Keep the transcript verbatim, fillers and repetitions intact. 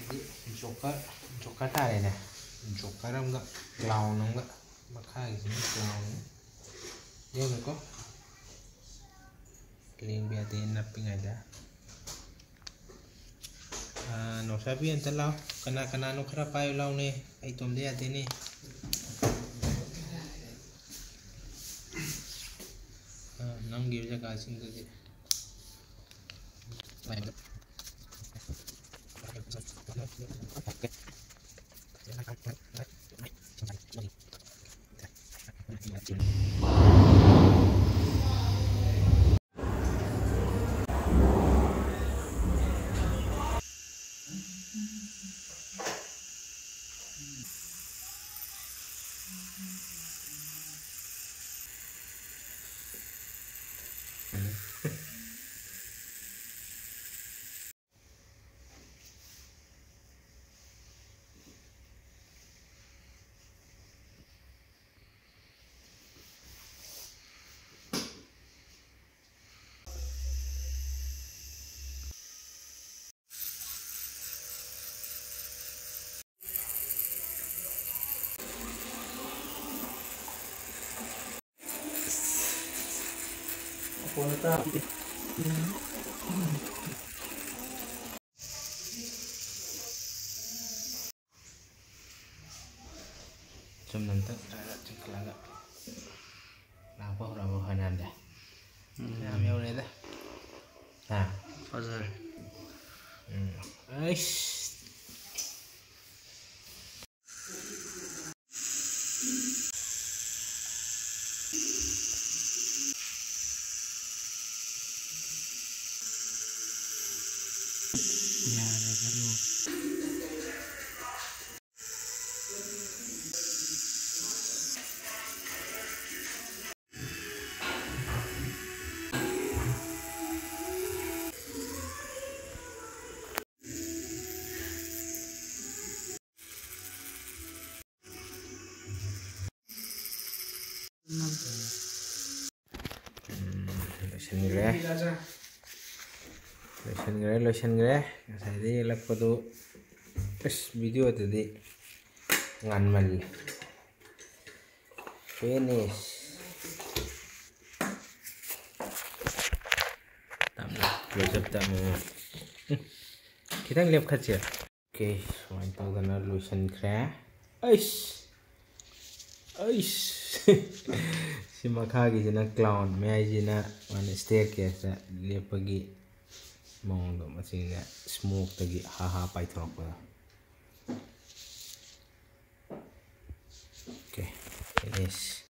joker joker तारेने joker अमगा clown अमगा मखागिसिना क्लाउन येंगको क्लीन बियादे नपिंगाइदा नौसाबी अंत लाओ कना कना नो खरा पायो लाओने आई तोमदे यादेने नंगी जगह सिंगदे Ponta Cuma nanti ada cekalaga Lapa orang makanan dah Nah, mau ni dah Nah, pasal Aish Ya, ada dulu Lotion gre Lotion gre Lotion gre Saya lakpa tu Is video tadi Ngan mal Finish Tamlah Close up tak mau Kita ngeliat kaca Oke Mantap kena lotion gre Aish Aish Si makagi jina clown mai jina mana staircase da lepagi mong do masinga smoke tagi haha paithok ba okay finish